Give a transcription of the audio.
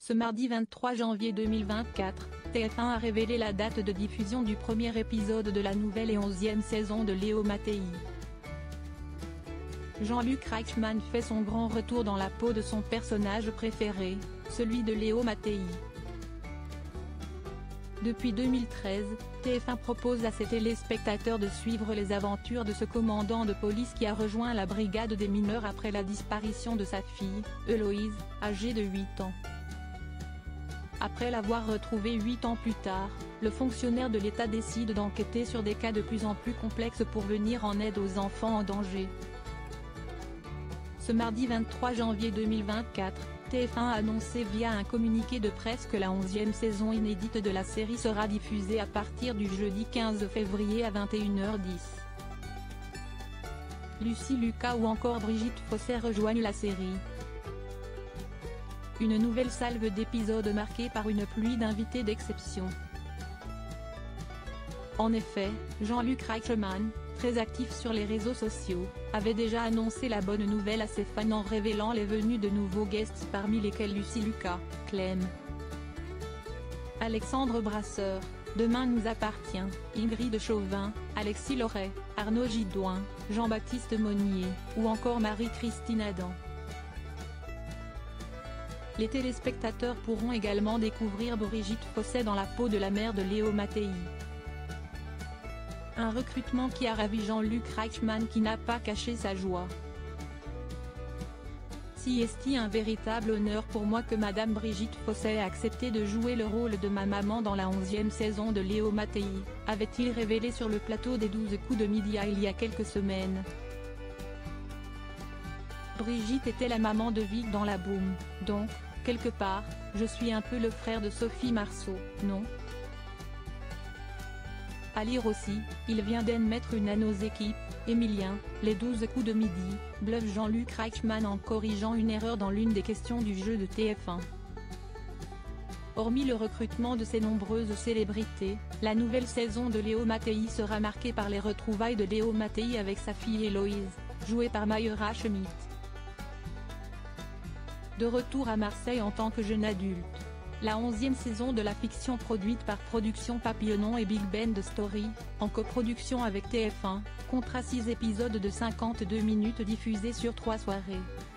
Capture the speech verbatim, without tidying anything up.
Ce mardi vingt-trois janvier deux mille vingt-quatre, T F un a révélé la date de diffusion du premier épisode de la nouvelle et onzième saison de Léo Mattei. Jean-Luc Reichmann fait son grand retour dans la peau de son personnage préféré, celui de Léo Mattei. Depuis deux mille treize, T F un propose à ses téléspectateurs de suivre les aventures de ce commandant de police qui a rejoint la brigade des mineurs après la disparition de sa fille, Héloïse, âgée de huit ans. Après l'avoir retrouvée huit ans plus tard, le fonctionnaire de l'État décide d'enquêter sur des cas de plus en plus complexes pour venir en aide aux enfants en danger. Ce mardi vingt-trois janvier deux mille vingt-quatre, T F un a annoncé via un communiqué de presse que la onzième saison inédite de la série sera diffusée à partir du jeudi quinze février à vingt et une heures dix. Lucie Lucas ou encore Brigitte Fossey rejoignent la série. Une nouvelle salve d'épisodes marquée par une pluie d'invités d'exception. En effet, Jean-Luc Reichmann, très actif sur les réseaux sociaux, avait déjà annoncé la bonne nouvelle à ses fans en révélant les venues de nouveaux guests parmi lesquels Lucie Lucas, Clem, Alexandre Brasseur, Demain nous appartient, Ingrid Chauvin, Alexis Loret, Arnaud Gidouin, Jean-Baptiste Monnier, ou encore Marie-Christine Adam. Les téléspectateurs pourront également découvrir Brigitte Fossey dans la peau de la mère de Léo Mattei. Un recrutement qui a ravi Jean-Luc Reichmann qui n'a pas caché sa joie. Si est un véritable honneur pour moi que Madame Brigitte Fossey ait accepté de jouer le rôle de ma maman dans la onzième saison de Léo Mattei, avait-il révélé sur le plateau des douze coups de Média il y a quelques semaines. Brigitte était la maman de Vic dans La Boum, donc, quelque part, je suis un peu le frère de Sophie Marceau, non ? À lire aussi, il vient d'admettre une à nos équipes, Emilien, les douze coups de midi, bluffe Jean-Luc Reichmann en corrigeant une erreur dans l'une des questions du jeu de T F un. Hormis le recrutement de ces nombreuses célébrités, la nouvelle saison de Léo Mattei sera marquée par les retrouvailles de Léo Mattei avec sa fille Héloïse, jouée par Mayra Schmidt. De retour à Marseille en tant que jeune adulte. La onzième saison de la fiction produite par Productions Papillon et Big Band Story, en coproduction avec T F un, comptera six épisodes de cinquante-deux minutes diffusés sur trois soirées.